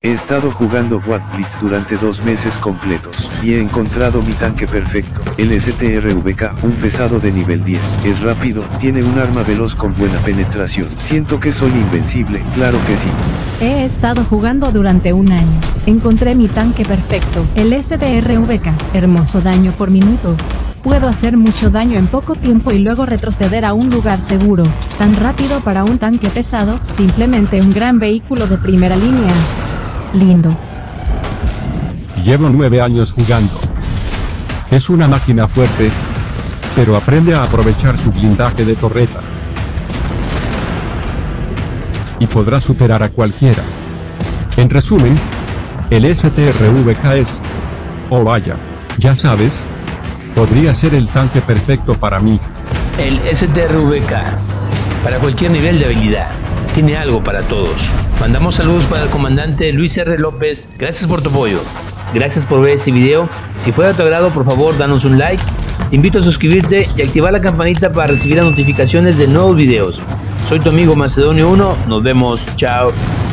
He estado jugando WoD Blitz durante 2 meses completos, y he encontrado mi tanque perfecto, el STRVK, un pesado de nivel 10. Es rápido, tiene un arma veloz con buena penetración. Siento que soy invencible, claro que sí. He estado jugando durante un año. Encontré mi tanque perfecto, el STRVK, hermoso daño por minuto. Puedo hacer mucho daño en poco tiempo y luego retroceder a un lugar seguro. Tan rápido para un tanque pesado, simplemente un gran vehículo de primera línea. Lindo. Llevo 9 años jugando. Es una máquina fuerte, pero aprende a aprovechar su blindaje de torreta. Y podrá superar a cualquiera. En resumen, el STRVK es... oh vaya, ya sabes, podría ser el tanque perfecto para mí. El STRVK, para cualquier nivel de habilidad, tiene algo para todos. Mandamos saludos para el comandante Luis R. López. Gracias por tu apoyo. Gracias por ver este video. Si fue de tu agrado, por favor, danos un like. Te invito a suscribirte y activar la campanita para recibir las notificaciones de nuevos videos. Soy tu amigo Macedonio 1. Nos vemos. Chao.